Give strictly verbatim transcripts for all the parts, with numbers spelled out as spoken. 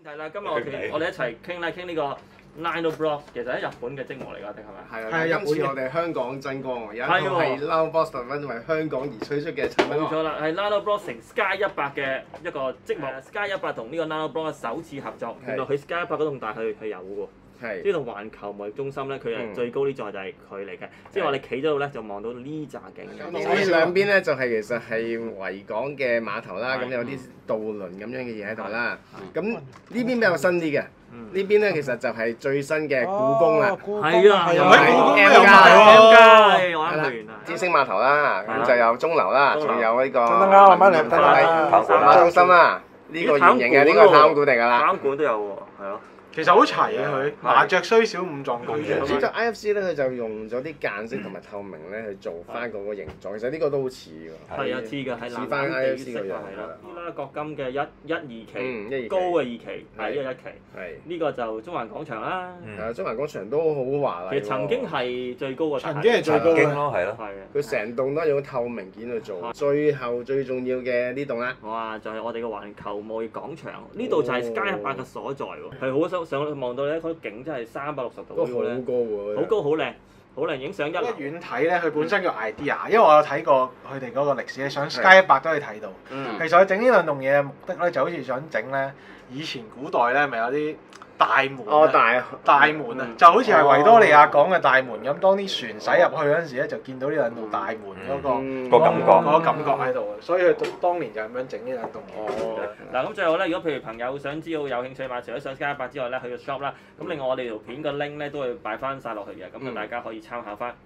係啦，今日我哋我哋一齊傾啦，傾呢個 Nano Bros， 其實喺日本嘅積木嚟㗎，定係咪？ 係啊，係今次我哋香港爭光喎，有一套係 Nano Bros 特登為香港而推出嘅產品。 冇錯啦，係 Nano Bros 同 Sky 一百嘅一個積木 ，Sky 一百同呢個 Nano Bros 首次合作，原來佢 Sky 一百嗰棟大佢係有喎。 係。 呢度環球貿易中心咧，佢係最高呢座就係佢嚟嘅，即係我哋企咗度咧就望到呢扎景。 咁兩邊咧就係其實係維港嘅碼頭啦，咁有啲渡輪咁樣嘅嘢喺度啦。咁呢邊比較新啲嘅，呢邊咧其實就係最新嘅故宮啦。 係啊， 又係係 M 加 M 加，我啱去完啦。 知星碼頭啦，咁就有鐘樓啦，仲有呢個等等啊，慢慢嚟，睇睇。 馬中心啦，呢個圓形嘅呢個太空館嚟㗎啦。 太空館都有喎，係咯。 其實好齊啊佢，麻雀雖小五臟俱全。 呢個 I F C 咧，佢就用咗啲間色同埋透明咧去做翻嗰個形狀，其實呢個都好似㗎。 係啊，似㗎，係似翻 I F C 個樣。 係啦，呢啦國金嘅一一二期， 嗯， 高嘅二期，係一一期。 係。 呢個就中環廣場啦。 係啊，中環廣場都好華麗。 其實曾經係最高嘅。 曾經係最高嘅咯，係咯。 係啊。 佢成棟都係用透明件去做。最後最重要嘅呢棟啦。 哇！就係我哋嘅環球貿易廣場，呢度就係 Sky 一百嘅所在喎，係好想上去望到咧。嗰景真係三百六十度都好高喎， 好高好靚，好靚影相一。一遠睇咧，佢本身叫 idea，因為我有睇過佢哋嗰個歷史，你上 Sky 一百都可以睇到。其實佢整呢兩棟嘢嘅目的咧，就好似想整咧以前古代咧，咪有啲大門哦，大大門啊，就好似係維多利亞港嘅大門咁。當啲船駛入去嗰陣時咧，就見到呢兩道大門嗰個個感覺， 嗰個感覺喺度啊。所以佢當年就咁樣整呢兩棟嘢。 哦，嗱咁最後咧，如果譬如朋友想知道有興趣買，除咗上 Sky 一百之外咧，去個 shop 啦。咁另外我哋條片個 link 咧都會擺翻晒落去嘅，咁就大家可以參考翻。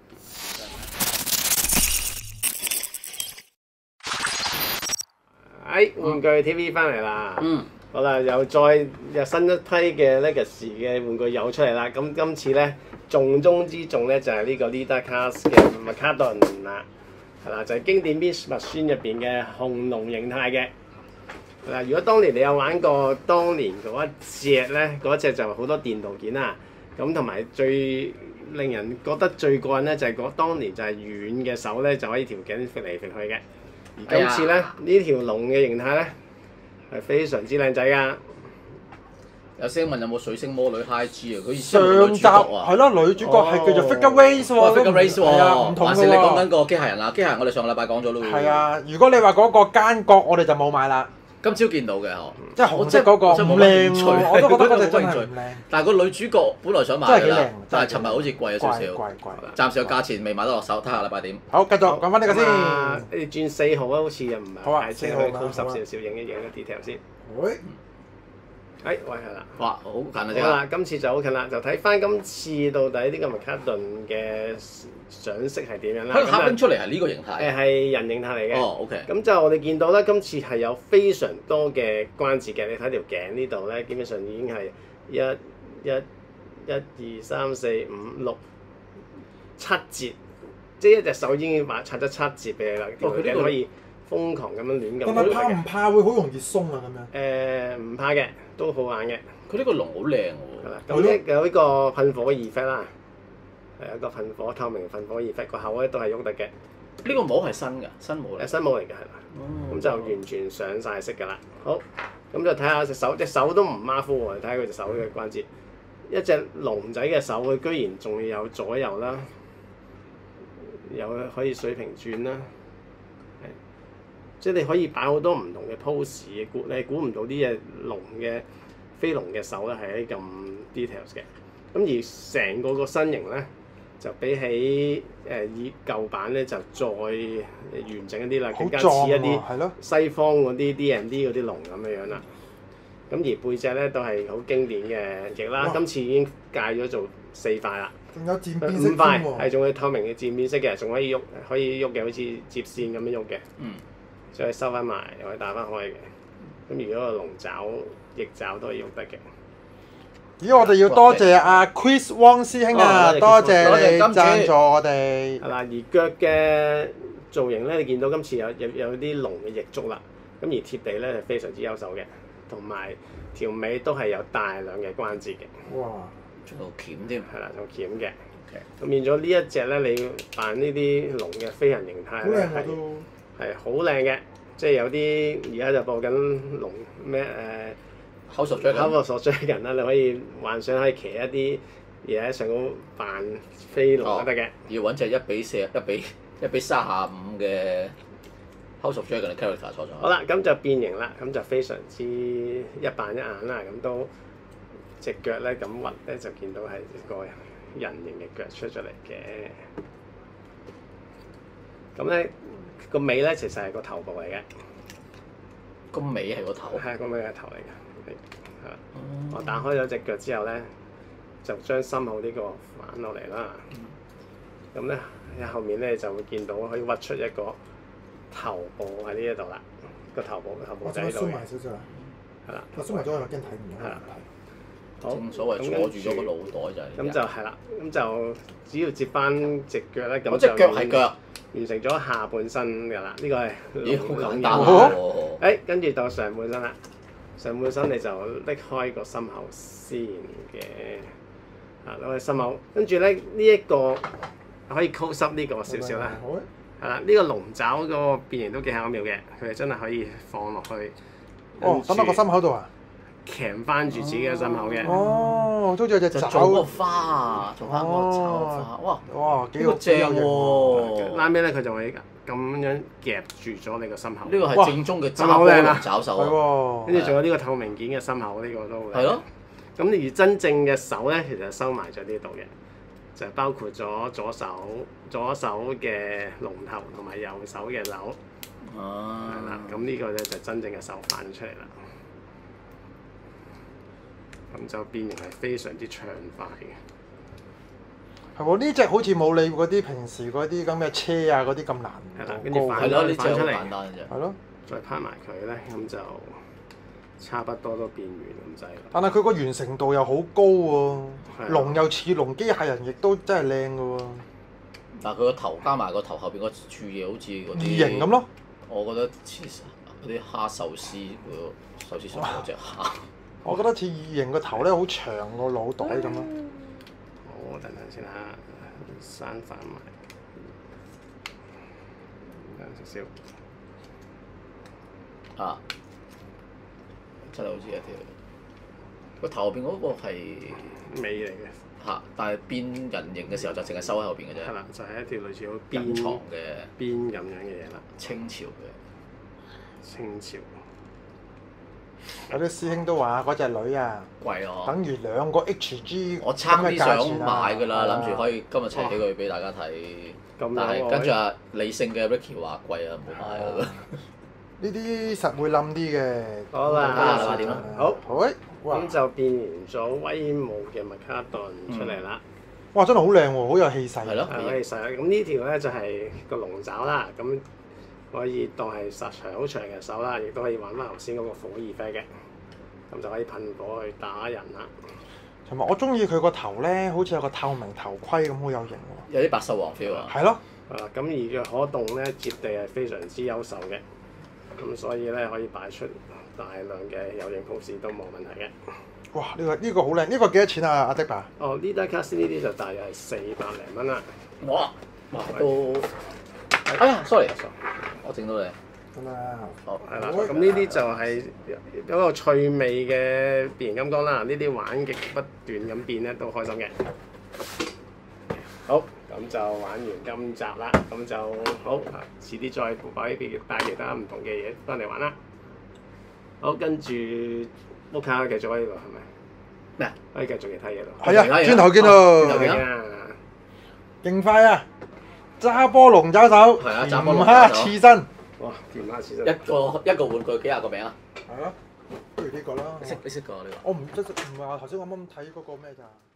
哎，玩具 T V 翻嚟啦！ 嗯。 好啦，又再又新一批嘅 Legacy 嘅玩具又出嚟啦。咁今次咧重中之重咧就係呢個 Leader Class 嘅麥卡頓啦，係啦，就係經典 Beast Machine 入邊嘅紅龍形態嘅。嗱，如果當年你有玩過當年嗰一隻咧，嗰一隻就好多電鍍件啦。咁同埋最令人覺得最過癮咧，就係嗰當年就係軟嘅手咧就可以條頸揈嚟揈去嘅。而今次咧呢條龍嘅形態咧，係非常之靚仔㗎！ 有聲問有冇水星魔女 High G 啊？佢上集係咯，女主角係叫做 Figure Race 喎 ，Figure Race 喎， 係啊，唔同嘅喎。 還是你講緊個機械人啊？機械人我哋上個禮拜講咗咯喎。 係啊，如果你話嗰個奸角，我哋就冇買啦。 今朝見到嘅嗬， 即係紅色嗰個唔靚喎，我都覺得嗰隻真係唔靚。 但係個女主角本來想買㗎啦，但係尋日好似貴咗少少， 貴貴。 暫時個價錢未買得落手，睇下禮拜點。 好，繼續講翻呢個先。 你轉四號啊，好似又唔係。 好啊， 太清，可以 close 少少影一影個 detail 先。 喂。 哎，喂係啦。 哇，好近啊！即好啦，今次就好近啦，就睇翻今次到底呢個麥卡頓嘅上色係點樣啦。 佢刻拎出嚟係呢個形態。 誒係人形態嚟嘅。 哦 ，OK。 咁就我哋見到咧，今次係有非常多嘅關節嘅。你睇條頸呢度咧，基本上已經係一、一、一、二、三、四、五、六、七節，即係一隻手已經畫擦咗七節俾你啦。條頸可以瘋狂咁樣亂咁。 但係怕唔怕會好容易鬆啊？咁樣？ 誒唔怕嘅，都好玩嘅。 佢呢個龍好靚喎。 係啦，咁咧有呢個噴火 effect 啦，係一個噴火透明噴火 effect，個口咧都係喐得嘅。 呢個帽係新㗎，新帽嚟。 誒新帽嚟㗎係啦，咁就完全上晒色㗎啦。好，咁就睇下隻手，隻手都唔馬虎喎，睇下佢隻手嘅關節。一隻龍仔嘅手，佢居然仲要有左右啦，有可以水平轉啦，係，即係你可以擺好多唔同嘅 pose 嘅，估你估唔到啲嘢龍嘅飛龍嘅手咧係啲咁 details 嘅。咁而成個個身形咧，就比起誒以舊版咧就再完整一啲啦，更加似一啲西方嗰啲 D and D 嗰啲龍咁樣樣啦。咁而背脊咧都係好經典嘅翼啦，今次已經戒咗做四塊啦。 仲有漸變色五塊係仲係透明嘅漸變色嘅，仲可以喐，可以喐嘅，好似接線咁樣喐嘅。 嗯。 再可以收翻埋，又可以打翻開嘅。咁如果個龍爪、翼爪都可以喐得嘅。 咦！我哋要多謝阿 Chris Wong 師兄啊，多謝你贊助我哋。 係啦，而腳嘅造型咧，你見到今次有有有啲龍嘅翼足啦，咁而貼地咧係非常之優秀嘅，同埋條尾都係有大量嘅關節嘅。 哇！ 仲有鉗添。係啦，仲鉗嘅。咁變咗呢一隻咧，你扮呢啲龍嘅飛行形態咧係係好靚嘅，即係有啲而家就播緊龍咩誒 House of Dragon House of Dragon啦，你可以幻想可以騎一啲嘢喺上高扮飛龍都得嘅。 要揾隻一比四、一比一比三十五嘅 House of Dragon 嘅 character 坐咗。 好啦，咁就變形啦，咁就非常之一板一眼啦，咁都隻腳咧咁屈咧就見到係一個人形嘅腳出咗嚟嘅。咁咧個尾咧其實係個頭部嚟嘅， 個尾係個頭。 係個尾係頭嚟嘅。係啦，我打開咗隻腳之後咧，就將心口呢個反落嚟啦。咁咧喺後面咧就會見到可以屈出一個頭部喺呢一度啦，個頭部頭部就喺度嘅。係啦， 我縮埋咗，我驚睇唔到。 係啦。好， 正所謂坐住咗個腦袋就係。 咁就係啦，咁就只要接翻隻腳咧，咁我隻腳係腳， 完成咗下半身㗎啦。呢個係咦好簡龍單喎。誒，跟住到上半身啦，上半身你就拎開個心口先嘅，啊攞去心口，跟住咧呢一個可以 close up 呢個少少啦。 好啊。 係啦，呢個龍爪嗰個變形都幾巧妙嘅，佢係真係可以放落去。 哦，等落個心口度啊！ 鉗翻住自己嘅心口嘅。 哦，都似有隻爪。 就做個花啊，做翻個爪花，哇！ 哇，幾好呢個正喎。 拉尾咧，佢就會咁樣夾住咗你個心口。 呢個係正宗嘅揸波龍爪手啊！ 跟住仲有呢個透明件嘅心口，呢個都係咯。 咁而真正嘅手咧，其實收埋咗呢度嘅，就係包括咗左手左手嘅龍頭同埋右手嘅鈕。 哦。 係啦，咁呢個咧就真正嘅手反出嚟啦。咁就變形係非常之暢快嘅。 係喎，呢隻好似冇你嗰啲平時嗰啲咁嘅車啊嗰啲咁難。 係啦，跟住反係咯，呢隻好反出嚟。 簡單啫。 係咯。 再拍埋佢咧，咁就差不多都變完咁滯啦。 但係佢個完成度又好高喎， 係啊龍又似龍，機械人亦都真係靚嘅喎。 但係佢個頭加埋個頭後邊嗰處嘢好似嗰啲異形咁咯。 我覺得似嗰啲蝦壽司嗰個壽司上嗰隻蝦。 我覺得似異形個頭咧，好長個腦袋咁咯。 好，等陣先啦，刪翻埋，等少少。 啊！真係好似一條個頭後邊嗰個係尾嚟嘅。 嚇，但係變人形嘅時候就淨係收喺後邊嘅啫。 係啦，就係、是、一條類似好隱藏邊嘅邊咁樣嘅嘢啦。 清朝嘅清朝。 有啲師兄都話嗰隻女啊， 貴咯。 等於兩個 H G 我差啲想咁嘅價錢啊買㗎啦，諗住係啊可以今日齊幾個月俾大家睇。 咁但係樣喎跟住啊，理性嘅 Ricky 話貴啊，唔好買啦。 呢啲實會冧啲嘅。 好啦好啦點啊好， 好誒，哇咁就變完咗威武嘅麥卡頓出嚟啦。 哇！真係好靚喎，好有氣勢。 係咯係可以實咁呢條咧就係個龍爪啦，咁可以當係實長好長嘅手啦，亦都可以玩翻頭先嗰個火耳飛嘅，咁就可以噴火去打人啦。 同埋我中意佢個頭咧，好似有個透明頭盔咁，好有型喎。 有啲白獸王 feel 啊！ 係咯。 啊，咁而嘅可動咧接地係非常之優秀嘅，咁所以咧可以擺出大量嘅有型 pose 都冇問題嘅。 哇！呢、個呢、個好靚，呢、個幾多錢啊？阿迪爸？ 哦，呢單卡斯呢啲就大約係四百零蚊啦。 哇！哇都哎呀，sorry，我整到你。 咁啊， 好係啦，咁呢啲就係一個趣味嘅變形金剛啦。呢啲玩極不斷咁變咧，都開心嘅。好，咁就玩完今集啦，咁就好啊，遲啲再擺啲帶其他唔同嘅嘢翻嚟玩啦。好，跟住屋卡繼續喺呢度係咪？ 咩啊？ 可以繼續其他嘢咯。 係啊， 係啊轉頭見到， 轉頭見啊！ 勁快啊！揸波龍爪手， 係啊揸波唔龍爪手蝦刺身。 哇，甜蝦刺身。 一個一個玩具幾廿個名啊？ 係咯，不如呢個啦。 你識你識個呢個？ 我唔即唔係話頭先我啱啱睇嗰個咩咋？